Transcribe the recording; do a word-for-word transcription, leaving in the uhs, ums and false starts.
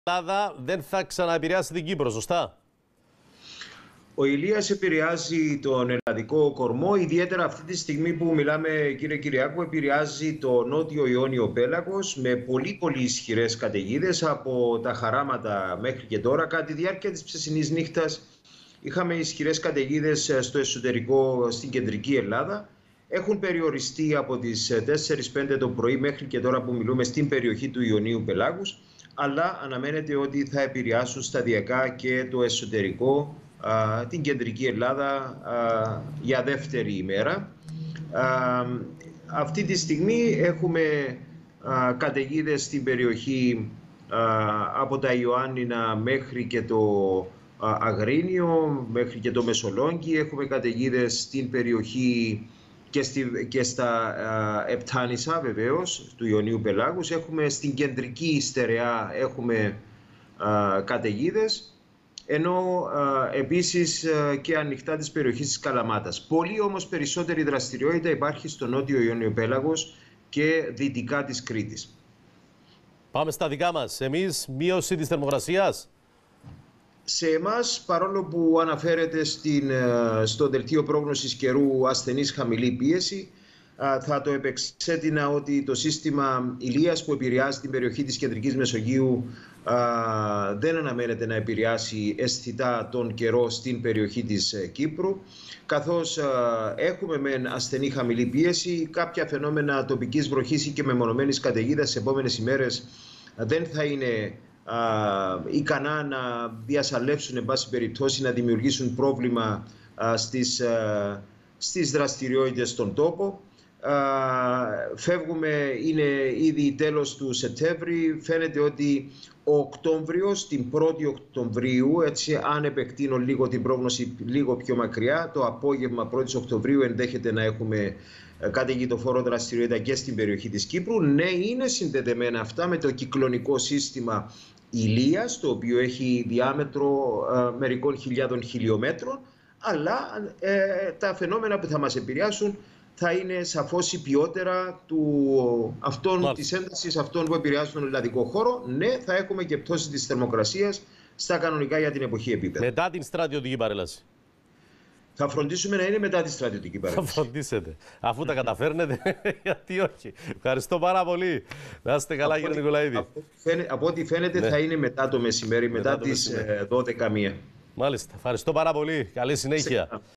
Ελλάδα δεν θα ξαναεπηρεάσει την Κύπρο, σωστά? Ο Ηλίας επηρεάζει τον ελλαδικό κορμό, ιδιαίτερα αυτή τη στιγμή που μιλάμε, κύριε Κυριάκου, επηρεάζει το νότιο Ιόνιο πέλαγος με πολύ πολύ ισχυρές καταιγίδες από τα χαράματα μέχρι και τώρα. Κατά τη διάρκεια της ψεσινής νύχτας είχαμε ισχυρές καταιγίδες στο εσωτερικό, στην κεντρική Ελλάδα. Έχουν περιοριστεί από τις τέσσερις πέντε το πρωί μέχρι και τώρα που μιλούμε στην περιοχή του Ιωνίου πελάγους, αλλά αναμένεται ότι θα επηρεάσουν σταδιακά και το εσωτερικό, α, την κεντρική Ελλάδα α, για δεύτερη ημέρα. Α, αυτή τη στιγμή έχουμε α, καταιγίδες στην περιοχή α, από τα Ιωάννινα μέχρι και το α, Αγρίνιο, μέχρι και το Μεσολόγγι. Έχουμε καταιγίδες στην περιοχή και, στη, και στα α, Επτάνησα βεβαίως του Ιωνίου πελάγους. Έχουμε στην κεντρική στερεά έχουμε α, καταιγίδες, ενώ α, επίσης α, και ανοιχτά της περιοχής της Καλαμάτας. Πολύ όμως περισσότερη δραστηριότητα υπάρχει στο νότιο Ιωνίου πέλαγος και δυτικά της Κρήτης. Πάμε στα δικά μας. Εμείς, μείωση της θερμοκρασίας. Σε εμάς, παρόλο που αναφέρεται στην, στο δελτίο πρόγνωσης καιρού ασθενής χαμηλή πίεση, θα το επεξέτεινα ότι το σύστημα Ηλίας που επηρεάζει την περιοχή της Κεντρικής Μεσογείου δεν αναμένεται να επηρεάσει αισθητά τον καιρό στην περιοχή της Κύπρου. Καθώς έχουμε μεν ασθενή χαμηλή πίεση, κάποια φαινόμενα τοπικής βροχής και μεμονωμένης καταιγίδας στις επόμενες ημέρες δεν θα είναι Uh, ικανά να διασαλεύσουν, εν πάση περιπτώσει, να δημιουργήσουν πρόβλημα uh, στις, uh, στις δραστηριότητες στον τόπο. Uh, φεύγουμε, είναι ήδη τέλος του Σεπτέμβρη. Φαίνεται ότι ο Οκτώβριος, την πρώτη Οκτωβρίου, έτσι, αν επεκτείνω λίγο την πρόγνωση λίγο πιο μακριά, το απόγευμα πρώτης Οκτωβρίου ενδέχεται να έχουμε καταιγιδοφόρο δραστηριότητα και στην περιοχή της Κύπρου. Ναι, είναι συνδεδεμένα αυτά με το κυκλωνικό σύστημα Ηλίας, το οποίο έχει διάμετρο ε, μερικών χιλιάδων χιλιόμετρων, αλλά ε, τα φαινόμενα που θα μας επηρεάσουν θα είναι σαφώς υπιότερα του, αυτών, της έντασης αυτών που επηρεάζουν τον ελλαδικό χώρο. Ναι, θα έχουμε και πτώση της θερμοκρασίας στα κανονικά για την εποχή επίπεδα. Μετά την στρατιωτική παρέλαση. Θα φροντίσουμε να είναι μετά τη στρατιωτική παρέλαση. Θα φροντίσετε. Αφού τα καταφέρνετε, γιατί όχι. Ευχαριστώ πάρα πολύ. Να είστε καλά, κύριε Νικολαίδη. Από, από ό,τι φαίνεται, ναι, θα είναι μετά το μεσημέρι, μετά, μετά τις δώδεκα μία. Μάλιστα. Ευχαριστώ πάρα πολύ. Καλή συνέχεια.